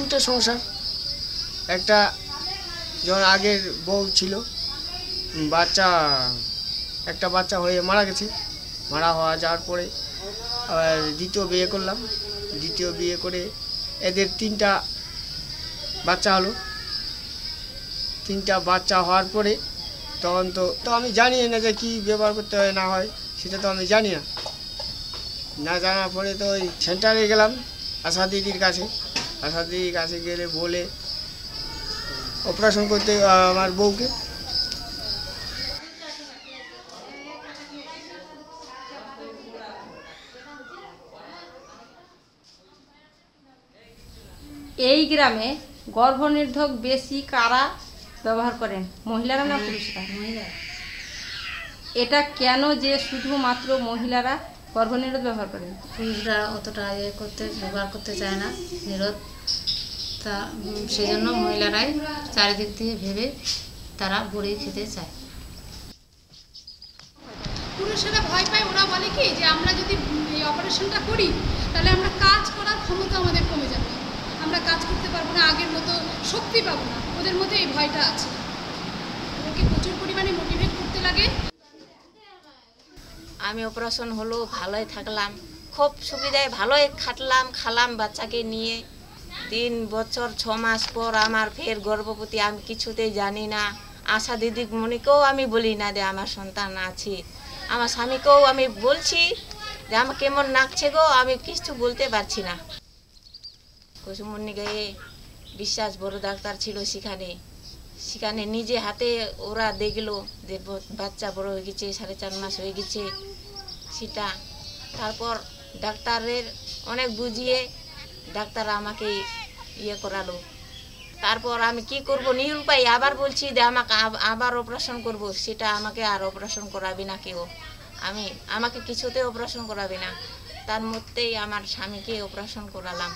দুটো সংসার। একটা যখন আগের বউ ছিল, একটা বাচ্চা হয়ে মারা গেছে। মারা যাওয়ার পরে আবার দ্বিতীয় বিয়ে করলাম। দ্বিতীয় বিয়ে করে এদের 3টা বাচ্চা হলো। 3টা বাচ্চা হওয়ার পরে তখন তো আমি জানি না যে কী ব্যবহার করতে হয় না হয়, সেটা তো আমি জানি না জানার পরে তো ওই সেন্টারে গেলাম আশা দিদির কাছে। আশা দিদির কাছে গেলে বলে অপারেশন করতে আমার বউকে। এই গ্রামে গর্ভনিরোধক বেশি কারা ব্যবহার করেন, মহিলারা না পুরুষরা? এটা কেন যে শুধুমাত্র মহিলারা গর্ভনিরোধ ব্যবহার করেন? পুরুষরা অতটা ব্যবহার করতে চায় না নিরোধ, তা সেই জন্য মহিলারাই চারিদিক দিয়ে ভেবে তারা বড়ি খেতে চায়। পুরুষেরা ভয় পায়, ওরা বলে কি যে আমরা যদি এই অপারেশনটা করি তাহলে আমরা কাজ করার ক্ষমতা আমাদের কমে যাবে, আমরা কাজ করতে পারবো না, আগের মতো শক্তি পাবো না। ওদের মধ্যে এই ভয়টা আছে, ওদেরকে প্রচুর পরিমাণে মোটিভেট করতে লাগে। আমি অপারেশন হলো, ভালোই থাকলাম, খুব সুবিধায় ভালোই খালাম বাচ্চাকে নিয়ে। 3 বছর 6 মাস পর আমার ফের গর্ভবতী। আমি কিছুতেই জানি না। আশা দিদিমণিকেও আমি বলি না যে আমার সন্তান আছে। আমার স্বামীকেও আমি বলছি যে আমার কেমন লাগছে গো, আমি কিছু বলতে পারছি না। কুসুমনি গায়ে বিশ্বাস বড় ডাক্তার ছিল, সেখানে নিজে হাতে ওরা দেখলো যে বাচ্চা বড় হয়ে গেছে, 4.5 মাস হয়ে গেছে সেটা। তারপর ডাক্তারের অনেক বুঝিয়ে ডাক্তার আমাকে করালো। তারপর আমি কি করব, নিরুপায়। আবার বলছি যে আমাকে আবার অপারেশন করব, সেটা আমাকে আর অপারেশন করাবে না কেউ, আমাকে কিছুতে অপারেশন করাবে না। তার মধ্যেই আমার স্বামীকে অপারেশন করালাম।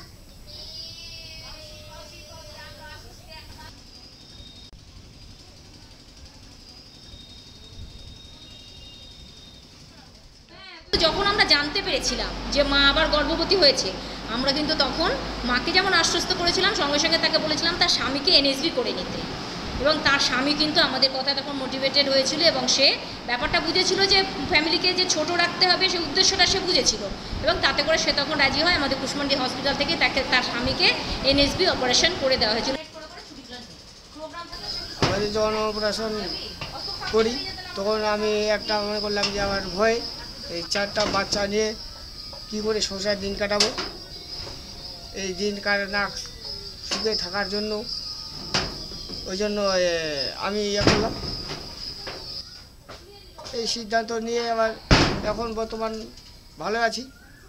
যখন আমরা জানতে পেরেছিলাম যে মা আবার গর্ভবতী হয়েছে, আমরা কিন্তু তখন মাকে যেমন আশ্বস্ত করেছিলাম, সঙ্গে সঙ্গে তাকে বলেছিলাম তার স্বামীকে এনএসবি করে নিতে। এবং তার স্বামী কিন্তু আমাদের কথায় তখন মোটিভেটেড হয়েছিল এবং সে ব্যাপারটা বুঝেছিল যে ফ্যামিলিকে যে ছোট রাখতে হবে সেই উদ্দেশ্যটা সে বুঝেছিল, এবং তাতে করে সে তখন রাজি হয়। আমাদের কুশমান্ডি হসপিটাল থেকে তার স্বামীকে এনএসবি অপারেশন করে দেওয়া হয়েছিল। আমাদের যখন অপারেশন করি তখন আমি একটা মনে করলাম যে আমার ভয়, এই 4টা বাচ্চা নিয়ে কী করে সংসার দিন কাটাবো। এই দিন না সুখে থাকার জন্য ওই জন্য আমি করলাম এই সিদ্ধান্ত নিয়ে। আবার এখন বর্তমান ভালো আছি।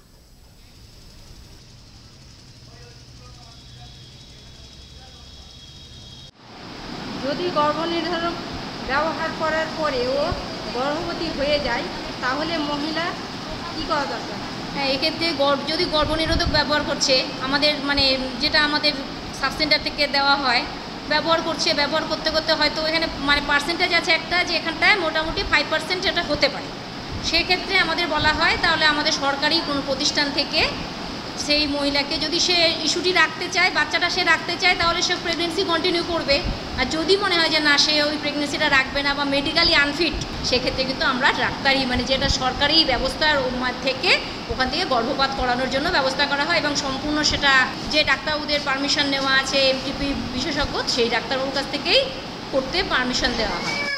যদি গর্ভনির্ধারক ব্যবহার করার পরেও গর্ভবতী হয়ে যায় তাহলে মহিলা কী করা দরকার? হ্যাঁ, এক্ষেত্রে যদি গর্ভনিরোধক ব্যবহার করছে, আমাদের যেটা আমাদের সাবসেন্টার থেকে দেওয়া হয়, ব্যবহার করতে করতে হয়তো এখানে পার্সেন্টেজ আছে একটা, যে এখানটায় মোটামুটি 5% এটা হতে পারে। সেক্ষেত্রে আমাদের বলা হয় তাহলে আমাদের সরকারি কোনো প্রতিষ্ঠান থেকে সেই মহিলাকে, যদি সে ইস্যুটি রাখতে চায়, বাচ্চাটা সে রাখতে চায়, তাহলে সে প্রেগনেন্সি কন্টিনিউ করবে। আর যদি মনে হয় যে না, সে ওই প্রেগনেন্সিটা রাখবে না বা মেডিকেলি আনফিট, সেক্ষেত্রে কিন্তু আমরা ডাক্তারি যেটা সরকারি ব্যবস্থার থেকে ওখান থেকে গর্ভপাত করানোর জন্য ব্যবস্থা করা হয়, এবং সম্পূর্ণ সেটা যে ডাক্তারবাবুদের পারমিশন নেওয়া আছে, এমটিপি বিশেষজ্ঞ, সেই ডাক্তারবাবুর কাছ থেকেই করতে পারমিশন দেওয়া হয়।